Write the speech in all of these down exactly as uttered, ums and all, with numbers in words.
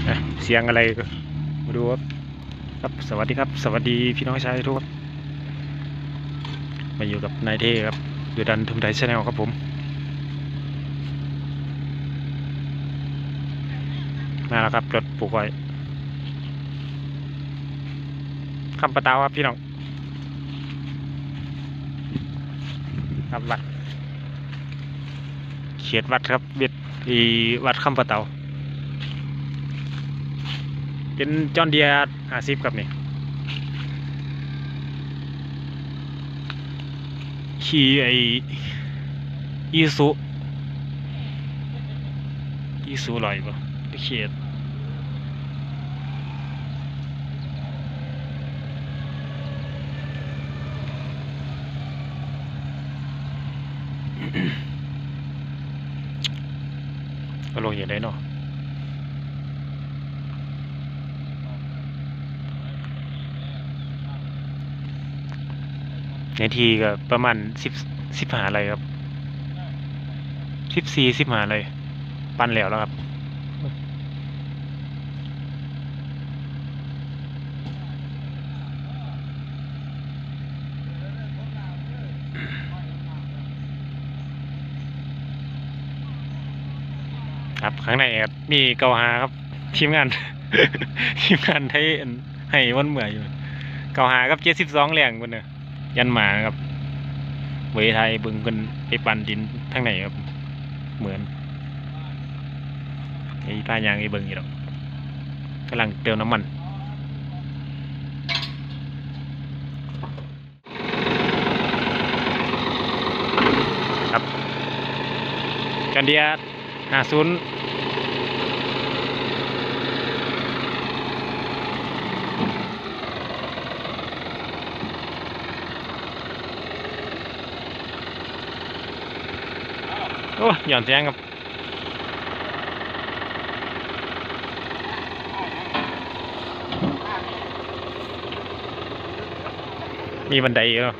เสียงอะไรมาดูครับครับสวัสดีครับสวัสดีพี่น้องชาวทุกมาอยู่กับนายเทครับอยู่ดันทุมไทยชาแนลครับผมมาแล้วครับรถปลูกไว้คำปะเตาครับพี่น้องครับวัดเขียนวัดครับเบ็ดที่วัดคำปะเตาเป็นจอนเดียห้าสิบครับนี่ขี่ไออีซูอีซูลอยป่ะเขียนก็ลงอย่างไรเนาะในทีก็ประมาณสิบสิบหาอะไรครับสิบสี่สิบหาเลยปั้นแล้วแล้วครับครับข้างในครับมีเกาหาครับทีมงาน ทีมงานให้ให้วันเหมื่อยอยู่เกาหาครับเจ็ดสิบสองแรงคนเนี่ยยันหมาครับเวไทยบึงเป็นไปปั่นดินทั้งไหนครับเหมือนไอ้ป้ายางไอ้เบิงอยู่หรอกกำลังเติมน้ำมันครับกันเดียห้าศูนย์โอ้หย่อนเสียงครับมีบันไดเนาะ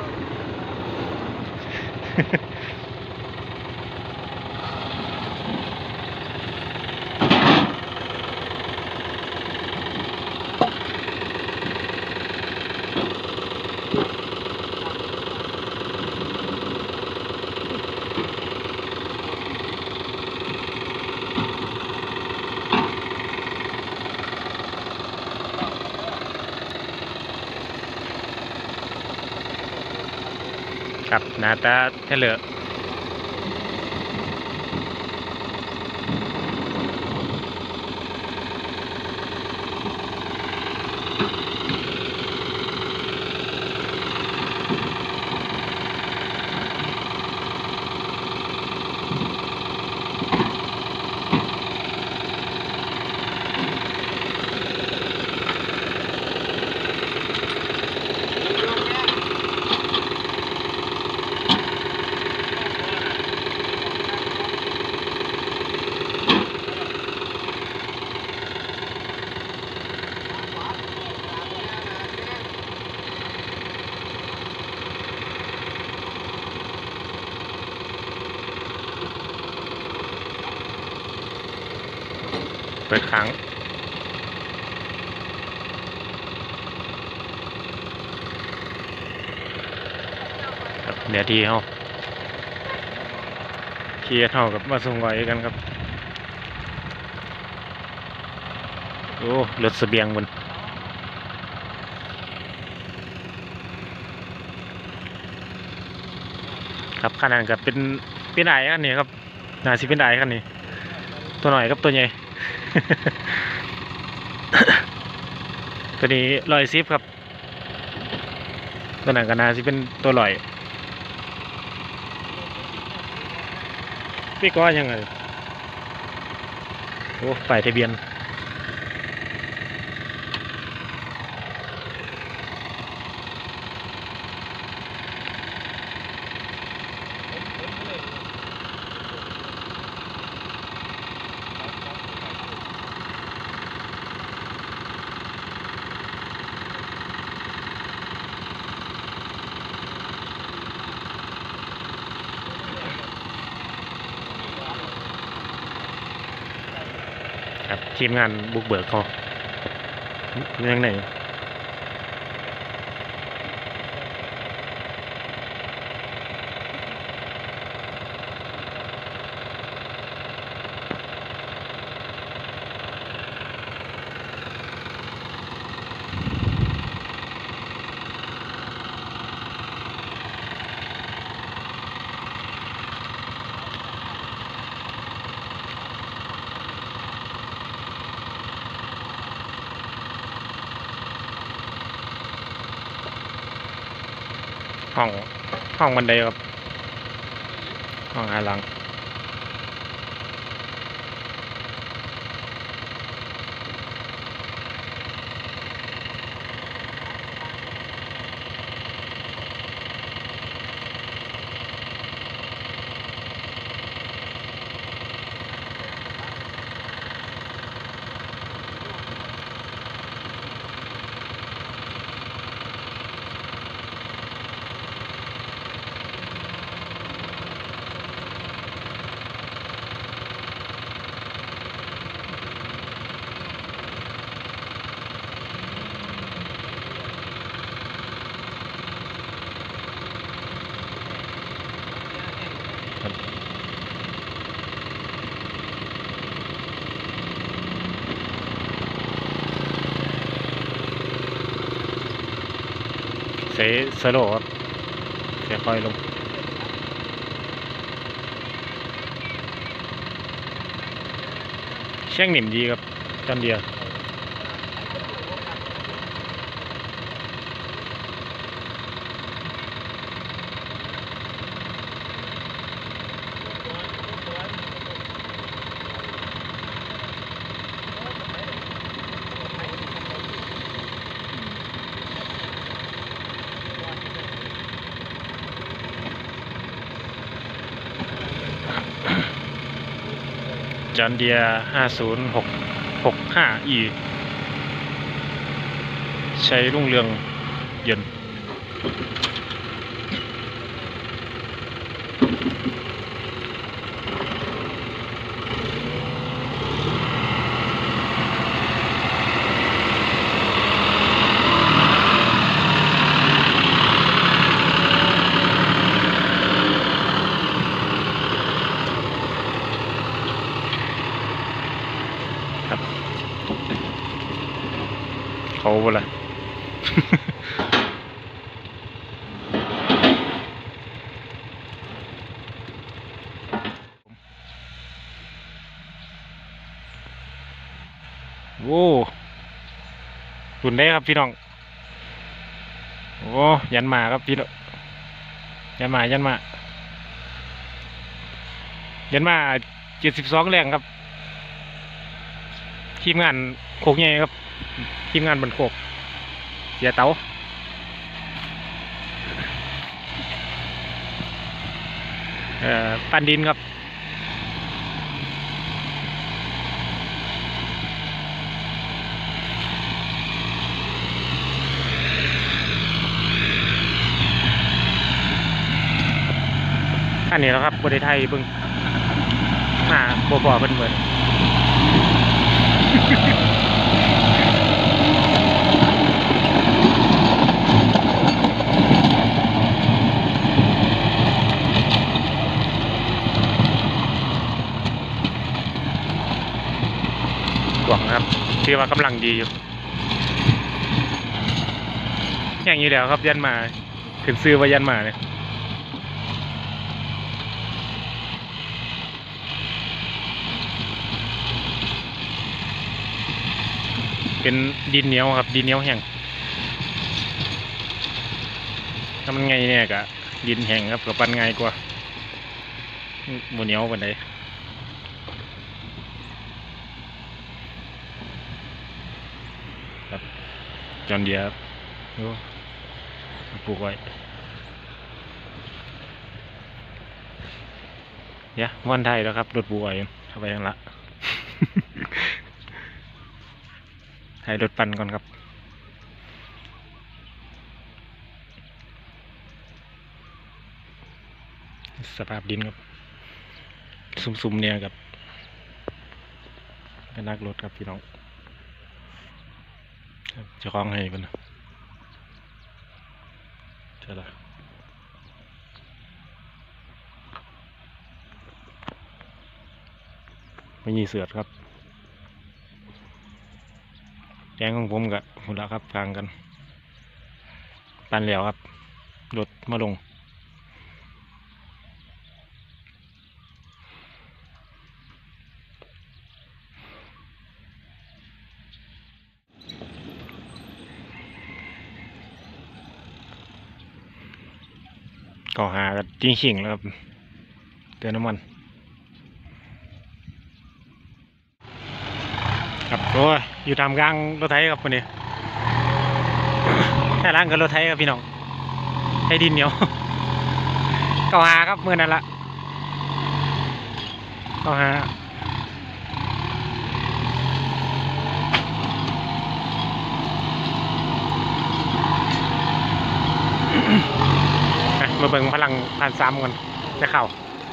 ครับหน้าตาเทเลอร์เปิดค้างครับเดี๋ยวทีเขาเคียร์เท่ากับมาส่งไว้กันครับโอ้รถเสบียงบนครับขนาดกับเป็นเป็นไอ้กันนี่ครับน่าสิเป็นไอ้กันนี่ตัวหน่อยครับตัวใหญ่ ตัวนี้ลอยซิฟครับตัวนั้นก็น่าสิเป็นตัวลอยพี่ก็ยังไงโอ้ฝ่ายทะเบียนครับทีมงานบุกเบิกเขาเรื่องไหนห้องห้องบันไดครับห้องอาลังเซสโลครับเดี๋ยวค่อยลงเชียงหนิมดีครับจำเดียวจอนเดียห้าศูนย์หกหกห้าอีใช้รุ่งเรืองเย็นครับเขาบ่ล่ะ โอ้ตุนได้ครับพี่น้องโอ้ยันมาครับพี่น้องยันมายันมายันมาเจ็ดสิบสองแรงครับทีมงานโคกใหญ่ครับทีมงานบนโคกเสียเต๋าเอ่อปันดินครับอันนี้แล้วครับบริไทยเบิ่งหาบ่บ่เพิ่นเหมือนหวังครับที่ว่ากำลังดีอยู่อย่างนี้แล้วครับยันมาถึงซื้อว่ายันมาเนี่ยเป็นดินเหนียวครับดินเหนียวแห้งถ้ามันไงเนี่ยกะดินแห้งครับกับปั้นง่ายกว่าหมูเหนียวปานใดครับจอนเดียโอ้ปลูกไว้เนี่ยวันไทยแล้วครับรถปลูกไว้เข้าไปยังละ ให้รถปั่นก่อนครับสภาพดินครับซุ่มๆเนี่ยครับให้นักรถครับพี่น้องเจะคล้าของให้กันนะใช่ละไม่มีเสือครับแกงของผมกับหุ่นละครับฟังกันปันแล้วครับรถมาลงก็หากันจริงขิงแล้วครับเติมน้ำมันครับโอ้ยอยู่ทำกลางรถไถครับวันนี้แค่ล้างกับรถไถครับพี่น้องให้ดินเหนียวก็หาครับเมื่อนั้นละก็หามาเบิ่งพลังผ่านซ้ำกันจะเข้า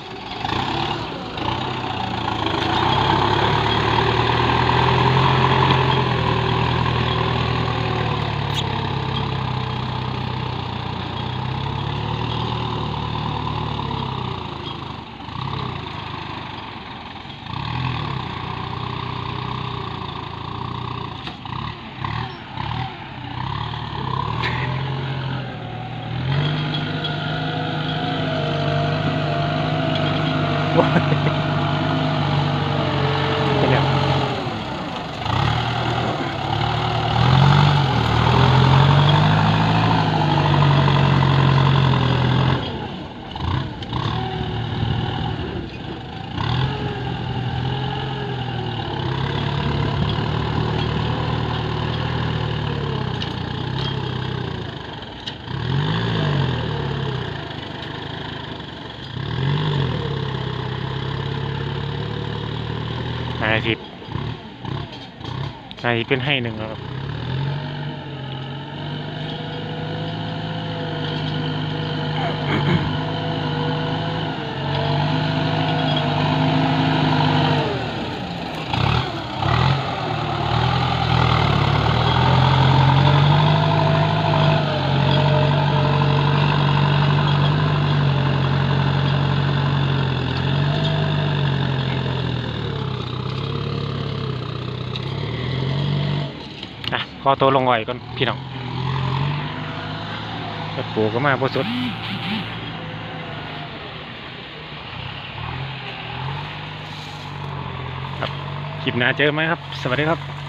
เป็นแบบนายทิพย์นายเป็นให้หนึ่งครับอ่ะขอตัวลงไว้ก่อนพี่น้องรถปูก็มาบ่สุดครับคลิปหน้าเจอไหมครับสวัสดีครับ